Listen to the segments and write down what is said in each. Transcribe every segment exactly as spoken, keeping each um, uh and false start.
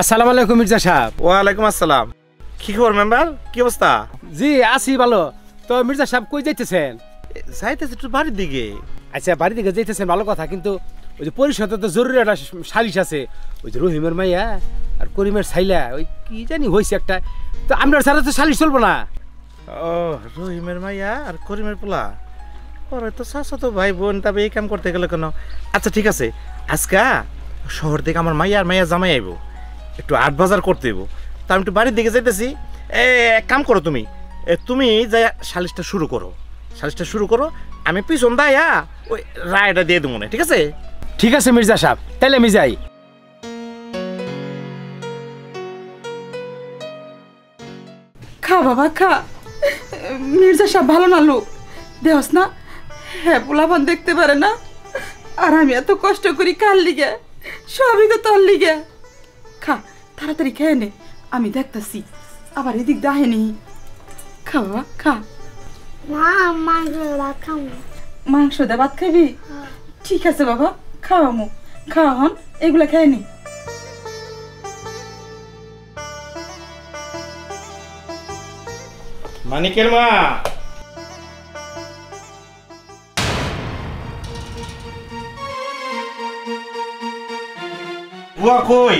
আসসালামু আলাইকুম মির্জা সাহেব। ওয়ালাইকুম আসসালাম। কি খবর মেম্বার, কি অবস্থা? জি আছি ভালো। তো মির্জা সাহেব কই যাইতেছেন? যাইতেছে একটু বাড়ির দিকে। আচ্ছা বাড়ির দিকে যাইতেছেন ভালো কথা, কিন্তু ওই যে পরিষদে তো জরুরি একটা সালিশ আছে, ওই যে রহিমের মাইয়া আর করিমের ছাইলা ওই কি জানি হয়েছে একটা, তো আমরা ছাড়া তো সালিশ চলবো না। ও রহিমের মাইয়া আর করিমের পোলা, ওরা তো চাচা তো ভাই বোন, তবে এই কাম করতে গেলে কেন? আচ্ছা ঠিক আছে, আজকে শহর থেকে আমার মাইয়া আর মাইয়া জামাই আইব, একটু আট বাজার করতে হইব, তা আমি একটু বাড়ির দিকে যাইতেছি। এ এক কাম করো, তুমি তুমি যাই সালিশটা শুরু করো, সালিশটা শুরু করো, আমি পিছন দাইয়া ওই রায়টা দিয়ে দেবো না, ঠিক আছে? ঠিক আছে মির্জা সাহেব, তাইলে আমি যাই। খা বাবা খা, মির্জা সাহেব ভালো না লোক, দেহস না হ্যাঁ পোলাপান দেখতে পারে না, আর আমি এত কষ্ট করি কার লিগে, সবই তো তোর লিগে। খা তাড়াতাড়ি খেয়ে নে, আমি দেখতেছি আবার এদিক দাহেনি। খা বাবা খা। মাংস ভাত খাবো। মাংস দে ভাত খাবি? ঠিক আছে বাবা, খাওয়া মু খাওয়া হন, এগুলা খেয়ে নি। মানিকের মা, বুয়া কই?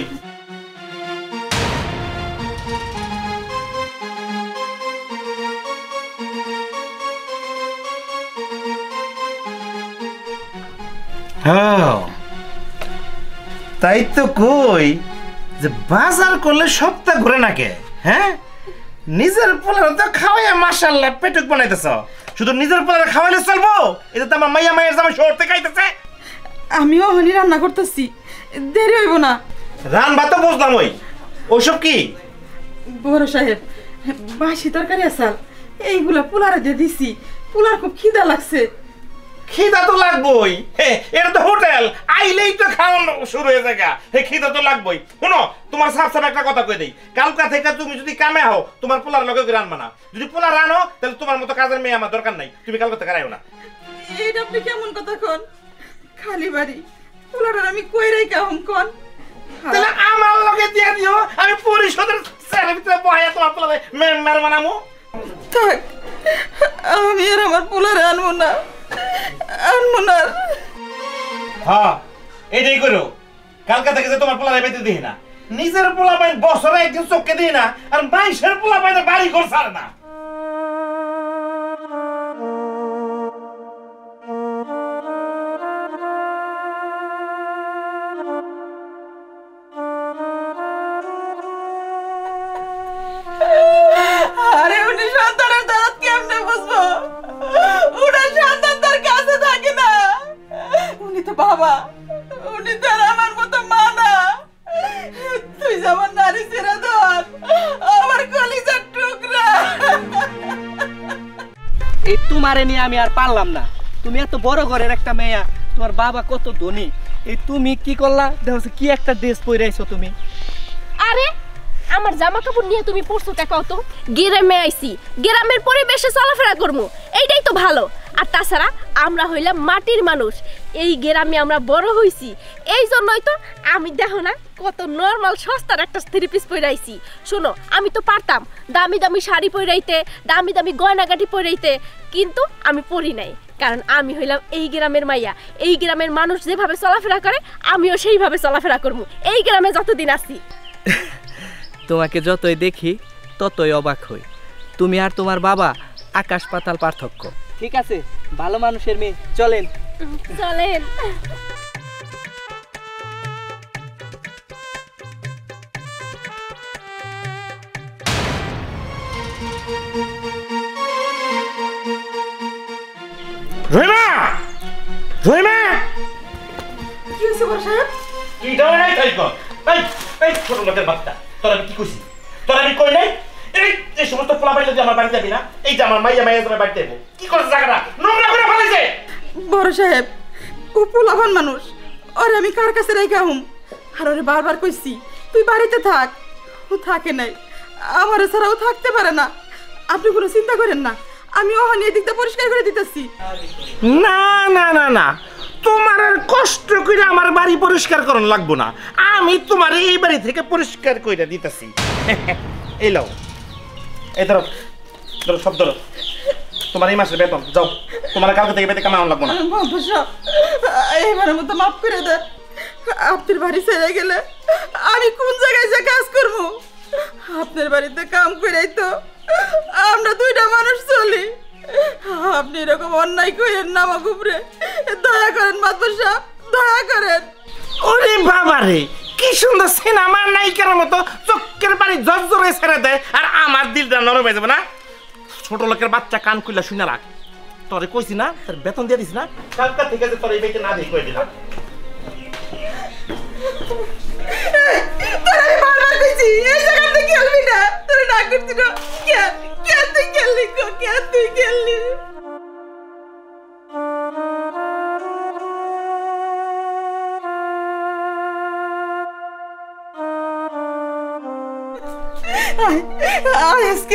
হ্যাঁ তাই তো কই যে বাজার করলে সপ্তাহ ঘুরে না কে? হ্যাঁ নিজের পোলার তো খাওয়াইয়া মাশাআল্লাহ পেটুক বানাইতেছ, শুধু নিজের পোলার খাওয়াইলে চলবো? এটা তো আমার মাইয়া মায়ের জামাই শহর থেকে আইতেছে। আমিও হনি রান্না করতেছি, দেরি হইব না। রান্না তো বুঝলাম, ওই ওসব কি বড় সাহেব বাসি তরকারি আসাল এইগুলা পোলারে দিয়ে দিছি, পোলার খুব খিদা লাগছে। খিদা তো লাগবই, এটা তো হোটেল, আইলেই তো খাওয়ানো শুরু হয়ে যায়, হে খিদা তো লাগবই। শুনো তোমার সাফ সাফ একটা কথা কই দেই, কালকা থেকে তুমি যদি কামে হও তোমার পোলার লগে রান্না না, যদি পোলা রানো তাহলে তোমার মতো কাজের মেয়ে আমার দরকার নাই, তুমি কালকা থেকে রাইও না। এইটা আপনি কেমন কথা কোন? খালি বাড়ি পোলার আমি কই রাই কাম কোন? তাহলে আমার লগে দিয়ে দিও, আমি পরিষদের স্যারের ভিতরে বহাইয়া তোমার পোলারে মেম্বার বানামু। থাক আমি আর আমার পোলারে আনবো না, আনবো না। হ্যাঁ এইটাই করো, কালকা থেকে যে তোমার পোলারে বেঁধে দিই না, নিজের পোলা বাইন বছরে একদিন চোখকে দিই না, আর মাইশের পোলা বাইনে বাড়ি ঘর ছাড়ে না। আরে উনি সন্তানের দরদ কেমনে বুঝবো? উনার সন্তান তার কাছে থাকে না, উনি তো বাবা, উনি তো আমার মতো মা না। তুই যেমন নারী ছেড়ে ধর, আমার কলিজার টুকরা। এই তোমারে নিয়ে আমি আর পারলাম না, তুমি এত বড় ঘরের একটা মেয়া, তোমার বাবা কত ধনী, এই তুমি কি করলা? দেখো কি একটা ড্রেস পরে আইছো তুমি। আরে আমার জামা কাপড় নিয়ে তুমি পড়ছো টাকাও তো, গ্রামে আইছি, গ্রামের পরিবেশে চলাফেরা করবো, এইটাই তো ভালো। আর তাছাড়া আমরা হইলাম মাটির মানুষ, এই গ্রামে আমরা বড় হইছি, এই জন্যই তো আমি দেখো না কত নর্মাল সস্তার একটা থ্রি পিস পরে আইছি। শোনো আমি তো পারতাম দামি দামি শাড়ি পরাইতে, দামি দামি গয়নাগাটি পরাইতে, কিন্তু আমি পরি নাই, কারণ আমি হইলাম এই গ্রামের মাইয়া, এই গ্রামের মানুষ যেভাবে চলাফেরা করে আমিও সেইভাবে চলাফেরা করবো, এই গ্রামে যতদিন আছি। তোমাকে যতই দেখি ততই অবাক হই, তুমি আর তোমার বাবা আকাশ পাতাল পার্থক্য। ঠিক আছে ভালো মানুষের মেয়ে, চলেন চলেন। রহিমা, রহিমা, কি হয়েছে বড় সাহেব? কি দাও নাই তাই কর, এই এই ছোট লোকের বাচ্চা, তোর আমি কি কইছি? তোর আমি কই নাই এই এই সমস্ত পোলা বাইলে যে আমার বাড়িতে যাবি না, এই যে আমার মাইয়া মাইয়া তোমার বাড়িতে যাবো, কি করছ জায়গাটা নোংরা করে ফেলাইছে। বড় সাহেব ও পোলাপান মানুষ, ওরে আমি কার কাছে রেখে আহুম? আর ওরে বারবার কইছি তুই বাড়িতে থাক, ও থাকে নাই, আমার ছাড়াও থাকতে পারে না। আপনি কোনো চিন্তা করেন না, আমি ওখানে এদিকটা পরিষ্কার করে দিতেছি। না না না না, তোমার আর কষ্ট করে আমার বাড়ি পরিষ্কার করানো লাগবো না, আমি তোমার এই বাড়ি থেকে পরিষ্কার করে দিতেছি। এই লাও, এই ধরো ধরো সব ধরো, তোমার এই মাসের বেতন, যাও তোমার কালকে থেকে বেতন কামানো লাগবো না। এবারের মতো মাফ করে দেন, আপনার বাড়ি ছেড়ে গেলে আমি কোন জায়গায় যে কাজ করবো? আপনার বাড়িতে কাম করেই তো আমরা দুইটা মানুষ চলি। আপনি এরকম অন্যায় করেন না আমার উপরে, দয়া করেন মাতবর সাহেব, দয়া করেন। ওরে বাবা রে, কি সুন্দর সিনেমার নায়িকার মতো চোখের বাড়ি জর্জরে ছেড়ে দেয়, আর আমার দিলটা নরম হয়ে যাবে না? ছোট লোকের বাচ্চা কান খুলে শুনে রাখ, তোরে কইছি না তোর বেতন দিয়ে দিস না, কালকা থেকে যে তোর এই বেতন না দিয়ে কই দিলাম। তোর আমি বারবার কইছি এই জায়গাতে খেলবি না, তোর না করছি না, কেন কেন তুই খেললি গো, কেন তুই খেললি? আয় আজকে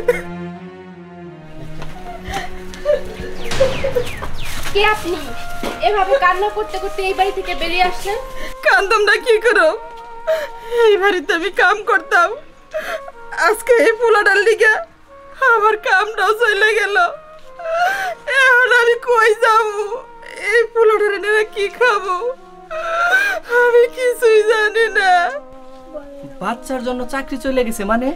কে আপনি এভাবে কান্না করতে করতে এই বাড়ি থেকে বেরিয়ে আসছেন? কান্দম না কি করো, এই বাড়িতে আমি কাম করতাম, আজকে এই পোলাটার লিগে আমার কামটাও চলে গেল। এখন আমি কই যাবো, এই পোলাটার এনে কি খাবো, আমি কিছুই জানি না। বাচ্চার জন্য চাকরি চলে গেছে মানে?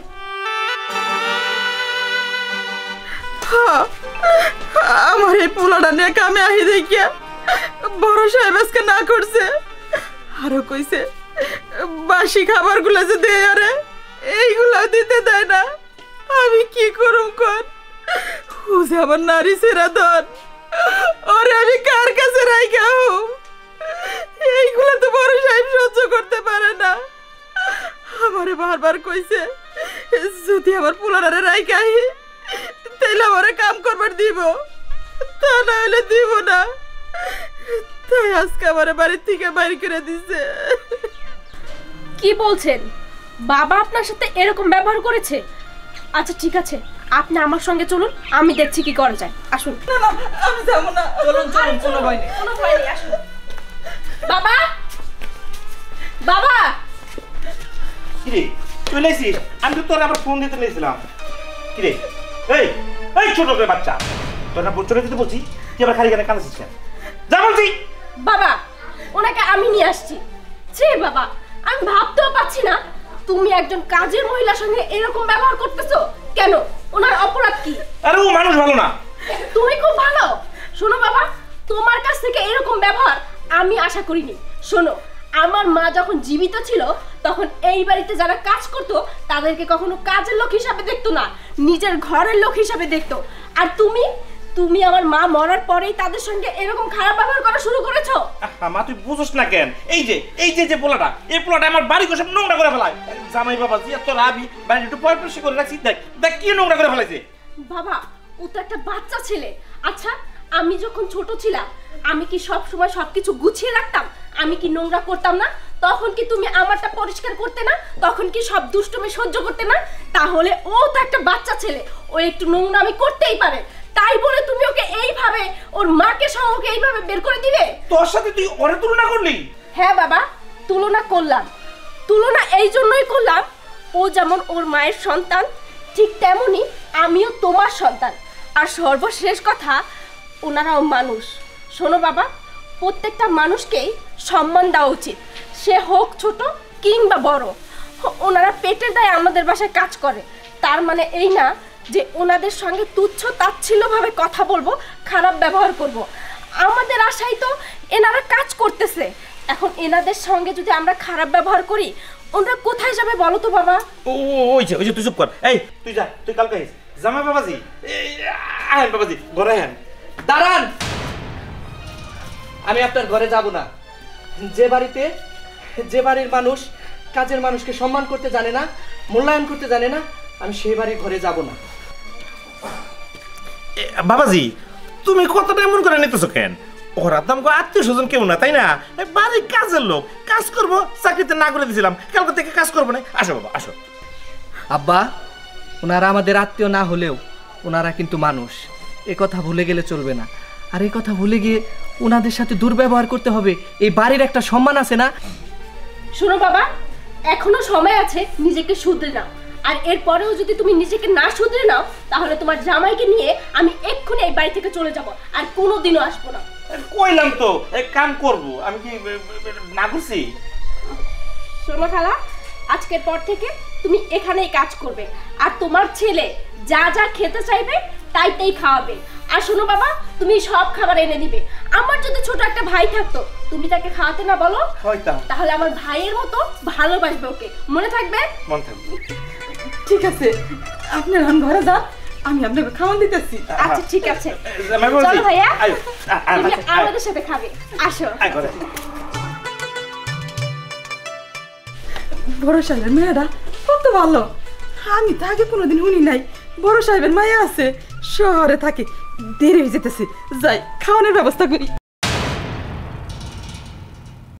হ্যাঁ, আমার এই পোলাটা নিয়ে কামে আহি দেখিয়া বড় সাহেব আজকে না করছে, আরো কইছে বাসি খাবার গুলা যে দেয় আরে এইগুলা দিতে দেয় না। আমি কি করুম কর, হুজে আমার নারী সেরা ধন, ওরে আমি কার কাছে রাইখা হম? এইগুলা তো বড় সাহেব সহ্য করতে পারে না। আমারে বারবার কইছে যদি আমার পোলারে রাইখাই তাইলে আমারে কাম করবার দিব, তা না হলে দিব না। তাই আজকে আমার বাড়ির থেকে বাইর করে দিছে। কি বলছেন? বাবা আপনার সাথে এরকম ব্যবহার করেছে? আচ্ছা ঠিক আছে, আপনি আমার সঙ্গে চলুন, আমি দেখছি কি করা যায়। আসুন। না না আমি যাব না। চলুন চলুন, কোনো ভয় নেই। কোনো ভয় নেই, আসুন। বাবা, বাবা, কিরে তুই লেছিস? আমি তো তোর আবার ফোন দিতে নিয়েছিলাম। কিরে এই এই ছোট লোকের বাচ্চা, তোর না চলে দিতে বলছি, তুই আবার খালি গানে কাঁদছিস কেন? যা বলছি। বাবা ওনাকে আমি নিয়ে আসছি। ছি বাবা, আমি ভাবতেও পাচ্ছি না তুমি একজন কাজের মহিলার সঙ্গে এরকম ব্যবহার করতেছো কেন? ওনার অপরাধ কি? আরে ও মানুষ ভালো না। তুমি খুব ভালো। শোনো বাবা, তোমার কাছ থেকে এরকম ব্যবহার আমি আশা করিনি। শোনো, আমার মা যখন জীবিত ছিল তখন এই বাড়িতে যারা কাজ করতো তাদেরকে কখনো কাজের লোক হিসাবে দেখতো না, নিজের ঘরের লোক হিসাবে দেখতো। আর তুমি তুমি আমার মা মরার পরেই তাদের সঙ্গে এরকম খারাপ ব্যবহার করা শুরু করেছো। মা তুই বুঝছ না কেন? এই যে এই যে যে পোলাটা, এই পোলাটা আমার বাড়ি সব নোংরা করে ফেলায়। জামাই বাবা জি এত রাবি, বাড়ি একটু পরিষ্কার করে রাখছি, দেখ দেখ কি নোংরা করে ফেলাইছে। বাবা ও তো একটা বাচ্চা ছেলে। আচ্ছা আমি যখন ছোট ছিলাম আমি কি সব সময় সবকিছু গুছিয়ে রাখতাম? আমি কি নোংরা করতাম না? তখন কি তুমি আমারটা পরিষ্কার করতে না? তখন কি সব দুষ্টুমি সহ্য করতে না? তাহলে ও তো একটা বাচ্চা ছেলে, ও একটু নোংরা আমি করতেই পারে, তাই বলে তুমি ওকে এইভাবে ওর মাকে সহ ওকে এইভাবে বের করে দিবে? তোর সাথে তুই ওরে তুলনা করলি? হ্যাঁ বাবা, তুলনা করলাম। তুলনা এই জন্যই করলাম, ও যেমন ওর মায়ের সন্তান ঠিক তেমনি আমিও তোমার সন্তান। আর সর্বশেষ কথা, ওনারাও মানুষ। শোনো বাবা, প্রত্যেকটা মানুষকেই সম্মান দেওয়া উচিত, সে হোক ছোট কিংবা বড়। ওনারা পেটের দায়ে আমাদের বাসায় কাজ করে, তার মানে এই না যে ওনাদের সঙ্গে তুচ্ছ তাচ্ছিল্যভাবে কথা বলবো, খারাপ ব্যবহার করব। আমাদের আশায় তো এনারা কাজ করতেছে, এখন এনাদের সঙ্গে যদি আমরা খারাপ ব্যবহার করি ওনারা কোথায় যাবে বলো তো বাবা? ও ওই যে ওই যে তুই চুপ কর। এই তুই যা, তুই কালকে আইস। জামাই বাবাজি, আহেন বাবাজি ঘরে আহেন। দাঁড়ান, আমি আপনার ঘরে যাব না। যে বাড়িতে যে বাড়ির মানুষ কাজের মানুষকে সম্মান করতে জানে না, মূল্যায়ন করতে জানে না, আমি সেই বাড়ির ঘরে যাব না। বাবাজি তুমি কতটা এমন করে নিতেছো কেন? ওরা তো আমাকে আত্মীয় স্বজন কেউ না, তাই না? বাড়ির কাজের লোক, কাজ করবো, চাকরিতে না করে দিয়েছিলাম, কালকে থেকে কাজ করবো না। আসো বাবা আসো। আব্বা, ওনারা আমাদের আত্মীয় না হলেও ওনারা কিন্তু মানুষ, এ কথা ভুলে গেলে চলবে না। আর এই কথা ভুলে গিয়ে ওনাদের সাথে দুর্ব্যবহার করতে হবে? এই বাড়ির একটা সম্মান আছে না? শোনো বাবা, এখনো সময় আছে নিজেকে শুধরে নাও। আর এরপরেও যদি তুমি নিজেকে না শুধরে নাও তাহলে তোমার জামাইকে নিয়ে আমি এক্ষুনি এই বাড়ি থেকে চলে যাব, আর কোনোদিনও আসবো না। কইলাম তো এক কাম করব, আমি কি না করছি? শোনো খালা, আজকের পর থেকে তুমি এখানেই কাজ করবে, আর তোমার ছেলে যা যা খেতে চাইবে তাই তাই খাওয়াবে। আর শোনো বাবা, তুমি সব খাবার এনে দিবে। আমার যদি ছোট একটা ভাই থাকতো, তুমি তাকে খাওয়াতে না বলো, তাহলে আমার ভাইয়ের মতো ভালোবাসবে ওকে, মনে থাকবে? মনে থাকবে। ঠিক আছে, আপনি এখন ঘরে যান, আমি আপনাকে খাওয়ান দিতেছি। আচ্ছা ঠিক আছে, চলো ভাইয়া, তুমি আমাদের সাথে খাবে, আসো। বড় সাহেবের মেয়েরা কত ভালো, আমি তো আগে কোনোদিন শুনি নাই বড় সাহেবের মায়া আছে, শহরে থাকে। দেরি হয়ে যেতেছে, যাই খাওয়ানোর ব্যবস্থা করি।